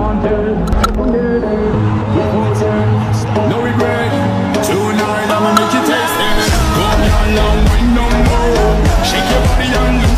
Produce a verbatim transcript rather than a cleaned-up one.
No regret. Tonight I'ma make you taste it. Come on, long way no more. Shake your body and